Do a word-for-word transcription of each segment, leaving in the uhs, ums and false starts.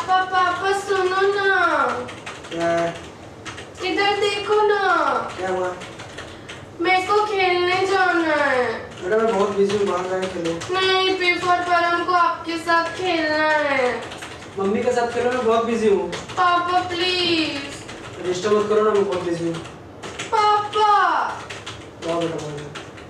पापा पापा सुनो ना। क्या है? इधर देखो ना। क्या हुआ? मेरे को खेलने जाना है। बेटा मैं बहुत बिजी हूँ, बाहर जाके खेलो। नहीं, पेपर पर हमको आपके साथ खेलना है। मम्मी के साथ खेलो, मैं बहुत बिजी हूँ। पापा प्लीज। डिस्टर्ब मत करो ना, मैं बहुत बिजी हूँ। पापा। जाओ बेटा बाहर।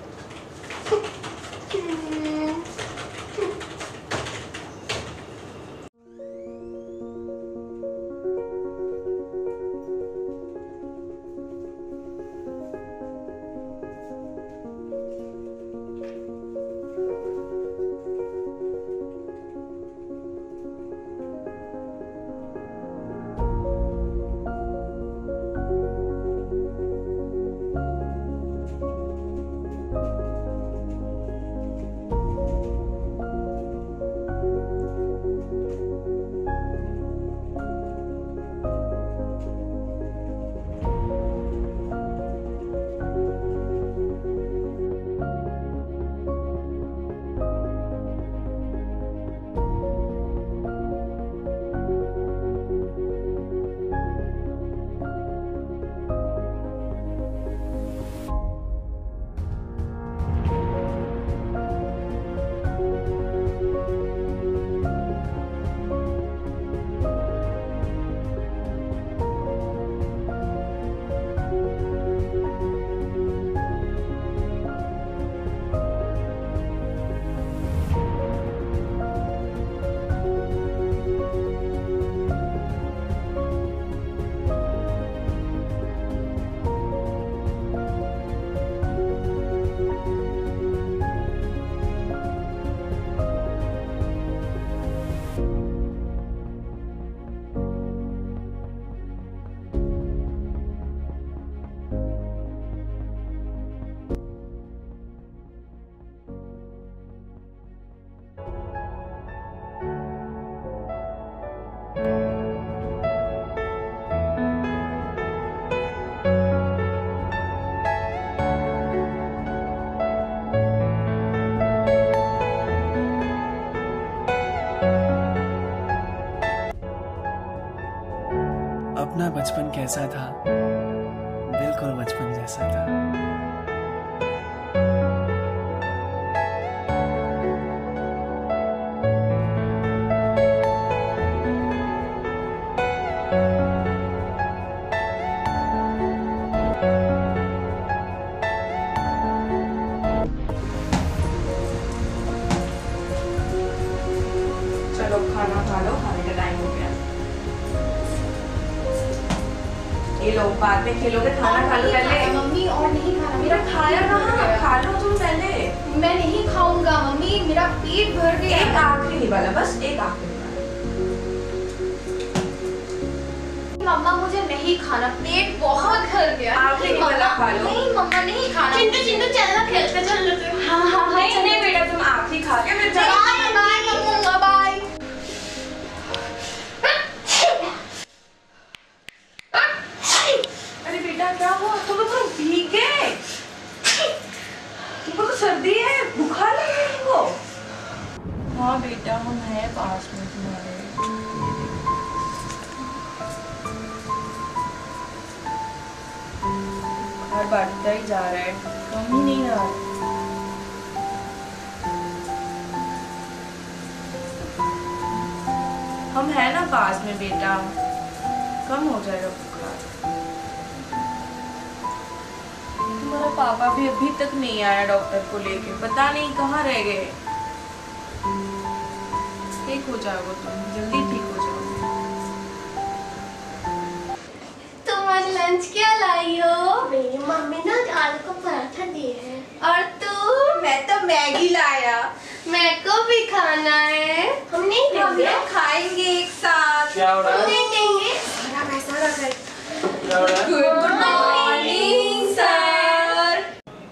अपना बचपन कैसा था? बिल्कुल बचपन जैसा था। चलो खाना खा लो, खाने का टाइम हो गया। ये लो, बाद में खेलोगे, खाना खा लो पहले। मम्मी और नहीं खाना, मेरा खाया कहाँ? खा लो तुम पहले। मैं नहीं खाऊंगा मम्मी, मेरा पेट भर गया। एक आखिरी वाला, बस एक आखिरी वाला। मम्मा मुझे नहीं खाना, पेट बहुत भर गया। आखिरी वाला खा लो। नहीं मम्मा नहीं खाना। चिंटू चिंटू चलना खेलते चल लेते। हाँ हाँ हाँ। नहीं नहीं बेटा, तुम आखिरी खा के फिर जाओ। बाय बाय मम्मा, बाय। अरे बेटा क्या हुआ? तुम लोग भीग गए। तुमको तो सर्दी है, बुखार लग रहा है तुमको। हाँ बेटा, हम हैं पास में तुम्हारे। बुखार बढ़ता ही जा रहा है, कम ही नहीं आ रहा। हम हैं ना पास में बेटा, कम हो जाएगा बुखार। तुम्हारा पापा भी अभी तक नहीं आया डॉक्टर को लेके, पता नहीं कहाँ रह गए। ठीक हो जाओगे तुम, जल्दी ठीक हो जाओगे। तुम आज लंच क्या लाई हो? मेरी मम्मी ना आलू का पराठा दिए हैं। और तू? मैं तो मैगी लाया। मेरे को भी खाना है। हम नहीं हम देंगे। लोग खाएंगे एक साथ। क्या हो रहा हम है? नहीं देंगे। सारा पैसा रखा है। क्या हो रहा है? Good morning sir.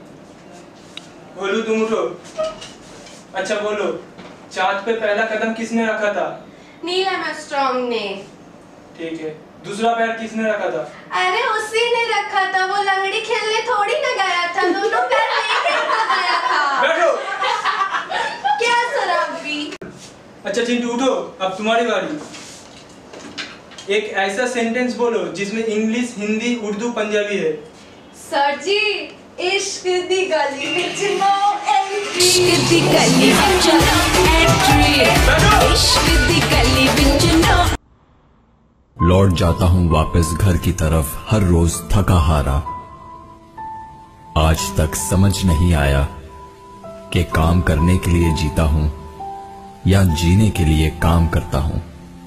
बोलू तुम उठो। अच्छा बोलो, चाँद पे पहला कदम किसने रखा था? नील आर्मस्ट्रांग ने। ठीक है, दूसरा पैर किसने रखा था? अरे उसी ने रखा था, वो लंगड़ी खेलने थोड़ी ना गया था, दोनों पैर लेके गया था। बैठो। क्या शराबी? अच्छा चिंटू उठो, अब तुम्हारी बारी। एक ऐसा सेंटेंस बोलो जिसमें इंग्लिश, हिंदी, उर्दू, पंजाबी है। सर जी, इश्क दी गली विच नो एंट्री। इश्क दी गली विच नो एंट्री। इश्क दी गली विच नो। लौट जाता हूं वापस घर की तरफ हर रोज थका हारा। आज तक समझ नहीं आया कि काम करने के लिए जीता हूं या जीने के लिए काम करता हूं।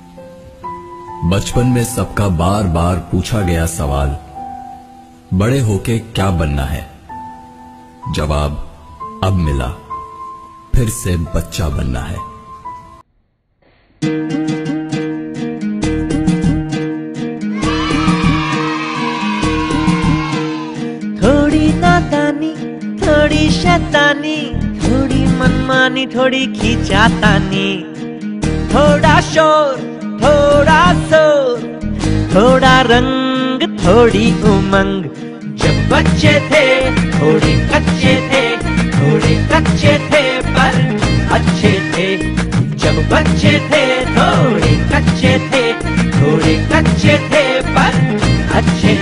बचपन में सबका बार बार पूछा गया सवाल, बड़े होके क्या बनना है? जवाब अब मिला, फिर से बच्चा बनना है। थोड़ी नादानी, थोड़ी शैतानी, थोड़ी मनमानी, थोड़ी खींचातानी, थोड़ा शोर, थोड़ा शोर, थोड़ा रंग, थोड़ी उमंग। जब बच्चे थे थोड़े कच्चे थे, थोड़े कच्चे थे पर अच्छे थे। जब बच्चे थे थोड़े कच्चे थे, थोड़े कच्चे थे पर अच्छे